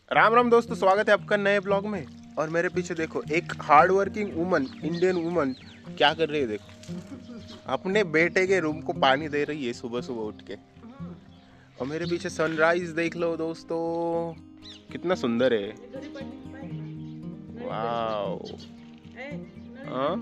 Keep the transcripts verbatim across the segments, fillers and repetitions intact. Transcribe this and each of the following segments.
राम राम दोस्तों, स्वागत है आपका नए ब्लॉग में। और मेरे पीछे देखो एक hard working woman, Indian woman क्या कर रही है। देखो अपने बेटे के रूम को पानी दे रही है सुबह सुबह उठ के। और मेरे पीछे सनराइज देख लो दोस्तों, कितना सुंदर है। वाओ। हाँ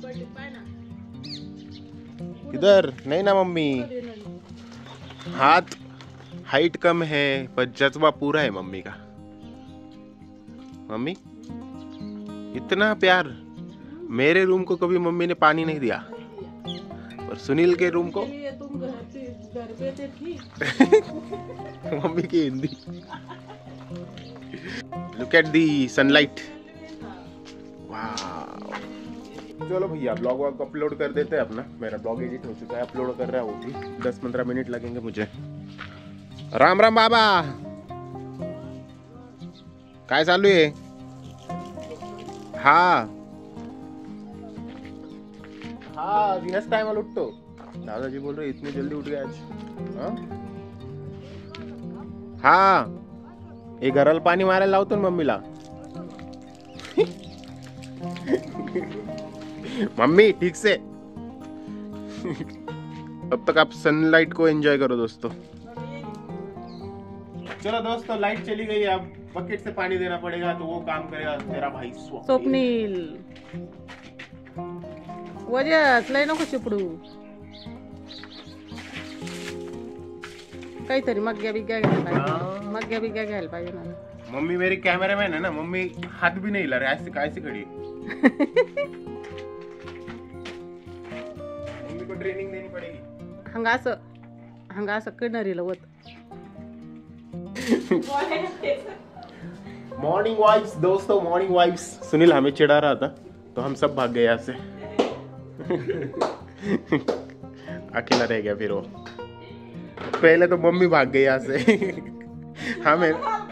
इधर नहीं ना मम्मी, हाथ हाइट कम है पर जज्बा पूरा है मम्मी का। मम्मी इतना प्यार। मेरे रूम को कभी मम्मी ने पानी नहीं दिया, और सुनील के रूम को तुम घर पे थे ठीक। मम्मी की Hindi. Look at the sunlight. वाह। चलो भैया ब्लॉग वॉग अपलोड कर देते हैं अपना। मेरा ब्लॉग एडिट हो चुका है, अपलोड कर रहा है वो भी। दस पंद्रह मिनट लगेंगे मुझे। राम राम बाबा, काय चालू है? हाँ हाँ दिनच टाइम उठतो। दादाजी बोल रहे इतनी जल्दी उठ गए आज। हाँ हाँ ये घराला पाणी मारायला लावतो ना मम्मीला। मम्मी ठीक से। तब तक आप सनलाइट को एंजॉय करो दोस्तों। चलो दोस्तों, लाइट चली गई। अब बकेट से पानी देना पड़ेगा, तो वो काम करेगा तेरा भाई स्वप्नील। वजह लय नको चिपडू, काहीतरी मग्या बिग्या घ्यायला पाहिजे। मग्या बिग्या घ्यायला पाहिजे ना। मम्मी मेरी कैमरामैन है ना, मम्मी हाथ भी नहीं हिला रहे, ऐसे कैसे खड़ी। मम्मी को ट्रेनिंग देनी पड़ेगी। हंगास हंगास किनरी लवत। मॉर्निंग वाइब्स दोस्तों, मॉर्निंग वाइब्स। सुनील हमें चिढ़ा रहा था तो हम सब भाग गए यहाँ से। अकेला रह गया फिर वो। पहले तो मम्मी भाग गई यहाँ से। हमें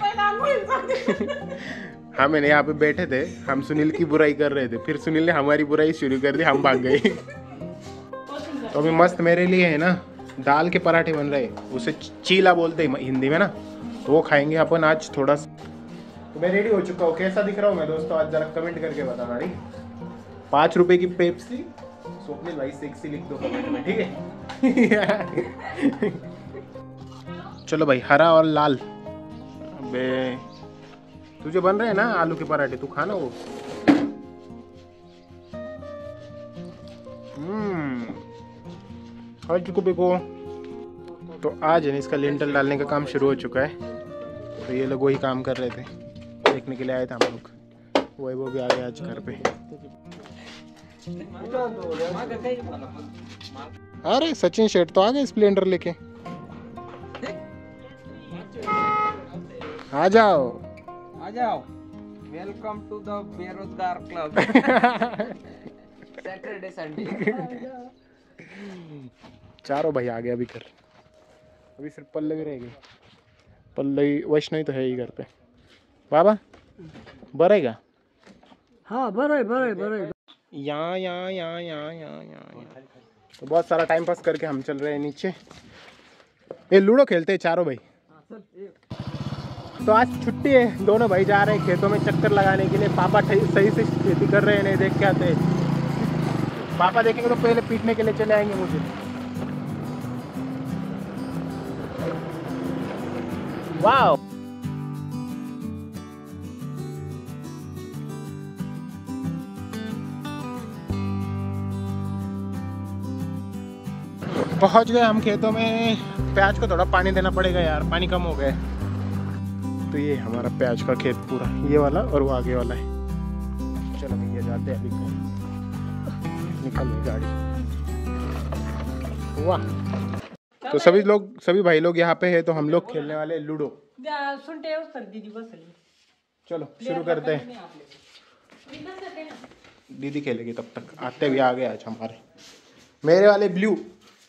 हमें यहाँ पे बैठे थे, हम सुनील की बुराई कर रहे थे, फिर सुनील ने हमारी बुराई शुरू कर दी, हम भाग गए। तो अभी मस्त मेरे लिए है ना दाल के पराठे बन रहे, उसे चीला बोलते हैं हिंदी में ना, तो वो खाएंगे अपन आज थोड़ा सा। तो मैं रेडी हो चुका हूँ। कैसा दिख रहा हूँ मैं दोस्तों, आज जरा कमेंट करके बताना। ठीक, पाँच रुपए की पेप्सी, स्वप्निल भाई सेक्सी लिख दो कमेंट में, ठीक है। चलो भाई, हरा और लाल। अबे तुझे बन रहे हैं ना आलू के पराठे, तू खाना वो। हम्म को तो आज है ना इसका लिंटल डालने का काम शुरू हो चुका है। तो ये लोग वही काम कर रहे थे, देखने के लिए आए थे हम लोग। वही वो भी आ गए आज घर पे। अरे सचिन शेठ तो आ गए स्प्लेंडर लेके। आ जाओ आ जाओ। वेलकम टू द बेरोजगार क्लब। Saturday Sunday. चारों भाई आ गए अभी कर। अभी सिर्फ पल्लवी रहेगी। पल्लवी वैष्णवी तो है ही घर पे। बाबा बरेगा? हाँ बरे बरे बरे। यहाँ यहाँ यहाँ यहाँ यहाँ यहाँ। तो बहुत सारा टाइम पास करके हम चल रहे हैं नीचे। ये लूडो खेलते हैं चारों भाई। तो आज छुट्टी है, दोनों भाई जा रहे हैं खेतों में चक्कर लगाने के लिए। पापा सही से खेती कर रहे हैं नहीं देख के आते। पापा देखेंगे तो पहले पीटने के लिए चले आएंगे मुझे। वाओ। पहुंच गए हम खेतों में। प्याज को थोड़ा पानी देना पड़ेगा यार, पानी कम हो गया। तो ये हमारा प्याज का खेत पूरा, ये वाला और वो आगे वाला है। चलो भैया जाते हैं अभी, निकल गई गाड़ी। वाह। तो सभी लोग, सभी भाई लोग यहाँ पे है, तो हम लोग खेलने वाले लूडो। चलो शुरू करते हैं। दीदी खेलेगी तब तक, आते भी आ गए आज हमारे मेरे वाले ब्लू।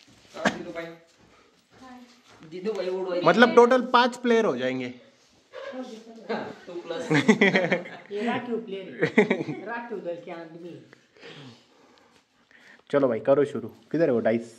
मतलब टोटल पांच प्लेयर हो जाएंगे। चलो भाई करो शुरू। किधर है वो dice?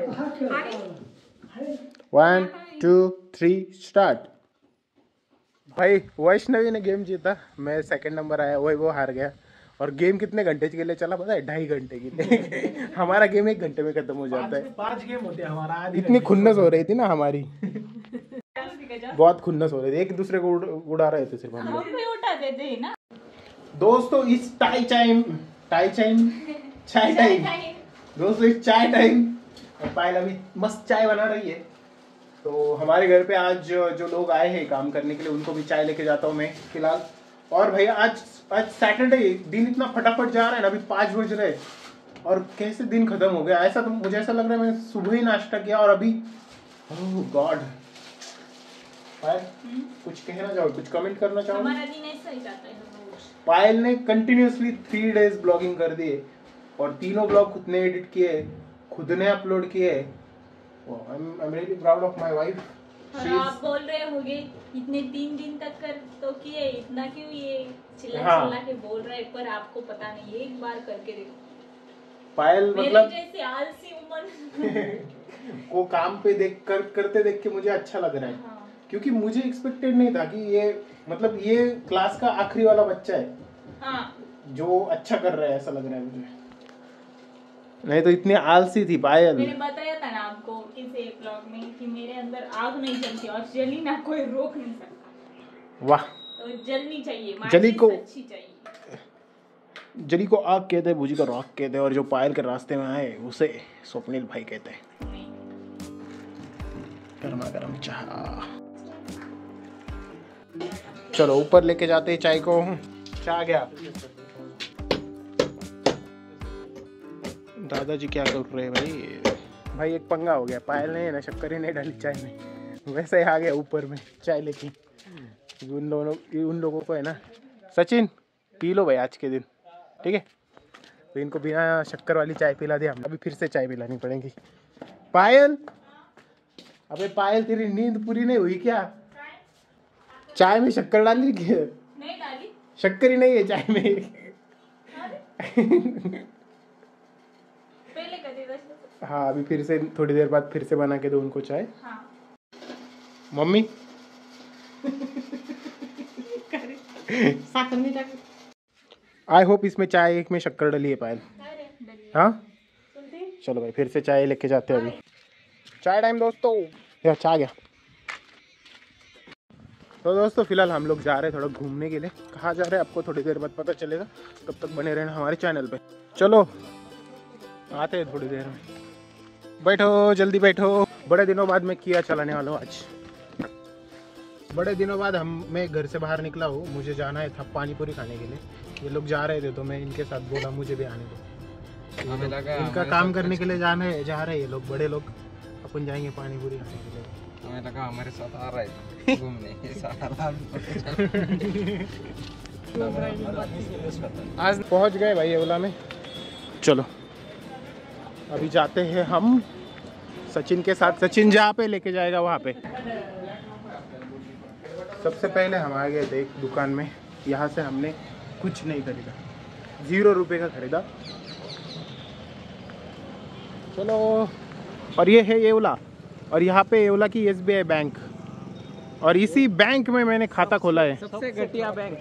One two three start. भाई वैष्णवी ने गेम जीता, मैं सेकंड नंबर आया, वही वो हार गया। और गेम कितने घंटे के लिए चला पता है? ढाई घंटे के लिए। हमारा गेम एक घंटे में खत्म हो जाता है। पांच गेम होते हैं हमारा। इतनी खुन्नस हो रही थी ना हमारी, बहुत खुन्नस हो रही थी, एक दूसरे को उड़, उड़ा रहे थे सिर्फ हम लोग। उठा देते हैं ना दोस्तों इस टाई टाइम टाई टाइम चाय टाइम दोस्तों इस चाय टाइम पायल अभी मस्त चाय बना रही है। तो हमारे घर पे आज जो, जो लोग आए हैं काम करने के लिए उनको भी चाय लेके जाता हूँ मैं फिलहाल। और भैया आज आज सैटरडे, दिन इतना फटाफट जा रहा है ना, अभी पाँच बज रहे और कैसे दिन खत्म हो गया। ऐसा तो मुझे ऐसा लग रहा है मैंने सुबह ही नाश्ता किया और अभी ओह गॉड। पायल कुछ कहना चाहो, कुछ कमेंट करना चाहो? हमारा दिन ऐसा ही जाता है रोज। पायल ने कंटिन्यूअसली थ्री डेज ब्लॉगिंग कर दिए और तीनों ब्लॉग खुद ने एडिट किए, खुद ने अपलोड किए। I am really proud of my wife. और आप बोल रहे होगे इतने तीन दिन तक कर तो किए, इतना क्यों ये चिल्ला हाँ। चिल्ला के बोल रहे हैं, पर आपको पता नहीं, एक बार करके देखो। पायल मतलब मेरे जैसे आलसी उम्र को काम पे देख कर करते देख के मुझे अच्छा लग रहा है। हाँ। क्योंकि मुझे एक्सपेक्टेड नहीं था कि ये मतलब ये क्लास का आखिरी वाला बच्चा है हाँ। जो अच्छा कर रहा है, ऐसा लग रहा है मुझे। नहीं तो इतनी आलसी थी पायल। मैंने बताया था ना आपको किसी ब्लॉग में कि मेरे अंदर आग नहीं जलती और जली ना कोई रोक नहीं सकता। वाह। तो जलनी चाहिए, जली को अच्छी चाहिए। जली को आग कहते हैं, भूजी को रॉक कहते हैं, और जो पायल के रास्ते में आए उसे स्वप्निल भाई कहते हैं। गर्मा गर्म चाय। चलो ऊपर लेके जाते हैं चाय को। चाय गया। दादाजी क्या कर रहे हैं भाई? भाई एक पंगा हो गया, पायल ने ना शक्कर ही नहीं डाली चाय में, वैसे ही आ गया ऊपर में चाय लेके। उन दोनों उन लोगों को है ना, सचिन पी लो भाई आज के दिन, ठीक है? तो इनको बिना शक्कर वाली चाय पिला दिया, अभी फिर से चाय पिलानी पड़ेगी। पायल, अबे पायल तेरी नींद पूरी नहीं हुई क्या? चाय में शक्कर डाली क्या? नहीं डाली, शक्कर ही नहीं है चाय में। पहले कर देता। हाँ अभी फिर से थोड़ी देर बाद फिर से बना के दो उनको चाय। हाँ। मम्मी आई होप इसमें चाय एक में शक्कर डली है पायल। हाँ चलो भाई फिर से चाय लेके जाते हैं अभी। चाय टाइम दोस्तों, यार चाय गया। तो दोस्तों फिलहाल हम लोग जा रहे हैं थोड़ा घूमने के लिए। कहाँ जा रहे हैं आपको थोड़ी देर बाद पता चलेगा, तब तक बने रहना हमारे चैनल पे। चलो आते हैं थोड़ी देर में। बैठो जल्दी बैठो। बड़े दिनों बाद मैं किया चलाने वाला हूँ आज। बड़े दिनों बाद हम मैं घर से बाहर निकला हूँ, मुझे जाना है था पानी पूरी खाने के लिए। ये लोग जा रहे थे तो मैं इनके साथ बोला मुझे भी आने दो। हमें लगा इनका काम करने के लिए जाने जा रहे हैं ये लोग, बड़े लोग। अपन जाएंगे पानी पूरी खाने के लिए। हमें लगा हमारे साथ आ रहा है घूमने। आज पहुंच गए भाई ओला में। चलो अभी जाते हैं हम सचिन के साथ। सचिन जहाँ पे लेके जाएगा वहाँ पे। सबसे पहले हम आ गए थे एक दुकान में, यहाँ से हमने कुछ नहीं खरीदा, जीरो रुपए का खरीदा। चलो और ये है येवला, और यहाँ पे येवला की एस बी आई बैंक, और इसी बैंक में मैंने खाता खोला है। सबसे घटिया बैंक।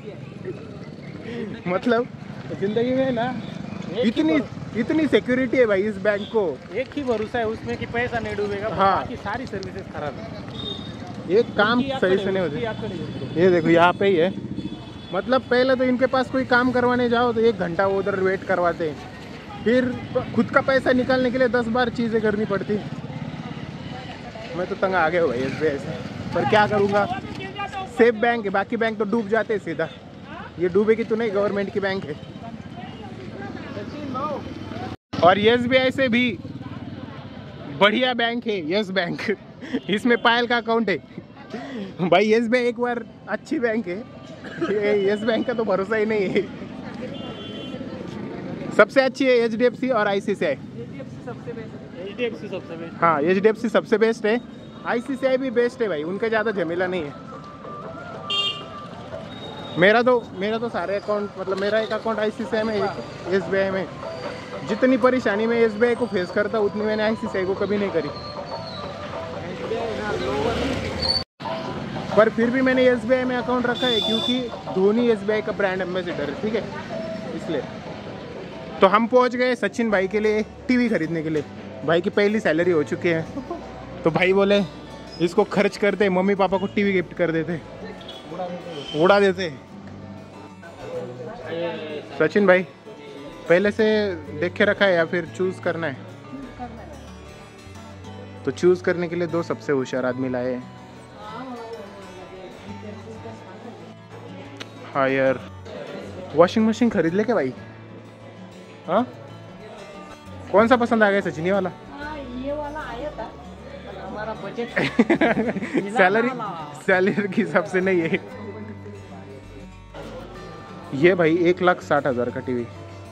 मतलब जिंदगी में ना इतनी इतनी सिक्योरिटी है भाई इस बैंक को। एक ही भरोसा है उसमें कि पैसा नहीं डूबेगा। हाँ। बाकी सारी सर्विसेज खराब है। एक काम सही से नहीं होते। ये देखो यहाँ पे ही है। मतलब पहले तो इनके पास कोई काम करवाने जाओ तो एक घंटा वो उधर वेट करवाते हैं, फिर खुद का पैसा निकालने के लिए दस बार चीज़ें करनी पड़ती। मैं तो तंग आ गया हूँ भाई एस बी आई से, पर क्या करूँगा। सेफ बैंक है, बाकी बैंक तो डूब जाते हैं सीधा। ये डूबेगी तो नहीं, गवर्नमेंट की बैंक है। और एस बी आई से भी बढ़िया बैंक है यस बैंक। इसमें पायल का अकाउंट है भाई। यस बैंक एक बार अच्छी बैंक है, यस बैंक का तो भरोसा ही नहीं है। सबसे अच्छी है एच डी एफ सी और I C C I. H D F C सबसे बेस्ट। हाँ एच डी एफ सी सबसे बेस्ट है, आई सी सी आई भी बेस्ट है भाई, उनका ज़्यादा झमेला नहीं है। मेरा तो मेरा तो सारे अकाउंट, मतलब मेरा एक अकाउंट आई सी सी आई में, एक एस बी आई में। जितनी परेशानी मैं एस बी आई को फेस करता उतनी मैंने आई सी सी आई को कभी नहीं करी। पर फिर भी मैंने एस बी आई में अकाउंट रखा है क्योंकि धोनी एस बी आई का ब्रांड एम्बेसडर है, ठीक है, इसलिए। तो हम पहुंच गए सचिन भाई के लिए टीवी खरीदने के लिए। भाई की पहली सैलरी हो चुकी है, तो भाई बोले इसको खर्च करते, मम्मी पापा को टीवी गिफ्ट कर देते, उड़ा देते। सचिन भाई पहले से देख के रखा है या फिर चूज करना है? तो चूज करने के लिए दो सबसे होशियार आदमी लाए हैं। हाँ यार, वॉशिंग मशीन खरीद ले क्या भाई? हाँ, कौन सा पसंद आ गया सचिन? ये वाला? हाँ, ये वाला आया था, पर हमारा बजट सैलरी सैलरी के हिसाब से नहीं है। ये भाई एक लाख साठ हजार का टीवी,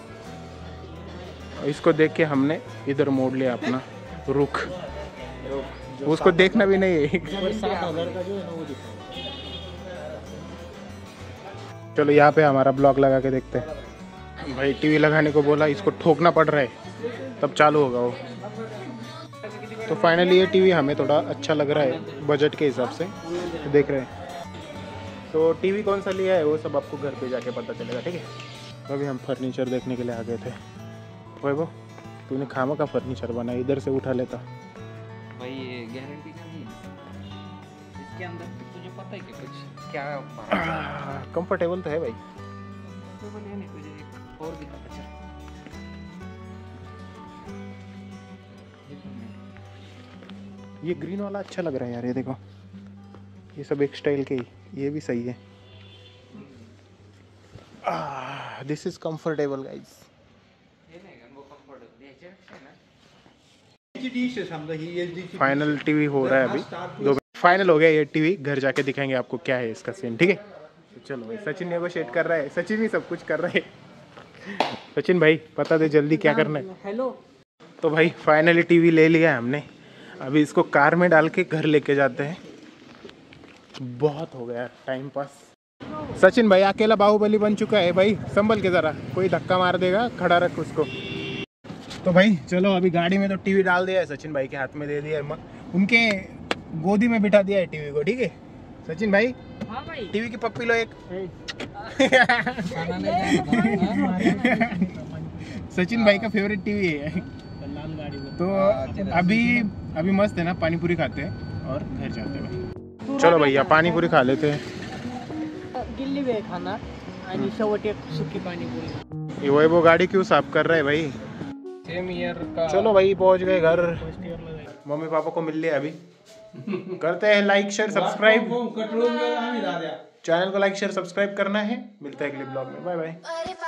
इसको देख के हमने इधर मोड़ लिया अपना रुख, उसको देखना भी नहीं है। साठ हजार का जो है ना वो दिखा। चलो यहाँ पे हमारा ब्लॉग लगा के देखते हैं। भाई टीवी लगाने को बोला, इसको ठोकना पड़ रहा है तब चालू होगा वो। तो फाइनली ये टीवी हमें थोड़ा अच्छा लग रहा है बजट के हिसाब से, तो देख रहे हैं। तो टीवी कौन सा लिया है वो सब आपको घर पे जाके पता चलेगा, ठीक है। तो अभी हम फर्नीचर देखने के लिए आ गए थे। वैभव तूने खामा का फर्नीचर बनाया, इधर से उठा लेता। भाई ये गारंटी का नहीं है, इसके अंदर तुझे पता है कि कुछ क्या कंफर्टेबल तो है भाई। कंफर्टेबल है नहीं, तुझे एक और भी पता चल। ये ग्रीन वाला अच्छा लग रहा है यार, ये देखो, ये सब एक स्टाइल के ही, ये भी सही है। This is comfortable guys. Final TV हो रहा है अभी, दो फाइनल हो गया ये टीवी। घर जाके दिखाएंगे आपको क्या है इसका सीन, ठीक है। तो चलो भाई, सचिन नेगोशिएट कर रहा है, सचिन ही सब कुछ कर रहा है। सचिन भाई बता दे जल्दी क्या करना है। हेलो। तो भाई फाइनली टीवी ले लिया है हमने, अभी इसको कार में डाल के घर लेके जाते हैं। बहुत हो गया टाइम पास। सचिन भाई अकेला बाहुबली बन चुका है भाई, संभल के ज़रा, कोई धक्का मार देगा, खड़ा रख उसको। तो भाई चलो अभी गाड़ी में तो टीवी डाल दिया है, सचिन भाई के हाथ में दे दिया है, उनके गोदी में बिठा दिया है टीवी को, ठीक है। सचिन भाई, हाँ भाई, टीवी की पप्पी लो एक। सचिन भाई का फेवरेट टीवी है। लाल गाड़ी में। तो अभी अभी मस्त है ना, पानी पूरी खाते हैं और घर जाते हैं भाई। चलो भैया पानी पूरी खा लेते हैं। गिल्ली वे खाना आणि शेवट एक सुकी पाणी पुरी। ये वैभव गाड़ी क्यों साफ कर रहा है भाई? सेम ईयर का। चलो भाई पहुंच गए घर, फर्स्ट ईयर ला जायचं। मम्मी पापा को मिल लिया अभी। करते हैं लाइक शेयर सब्सक्राइब, चैनल को लाइक शेयर सब्सक्राइब करना है। मिलता है अगले ब्लॉग में, बाय बाय।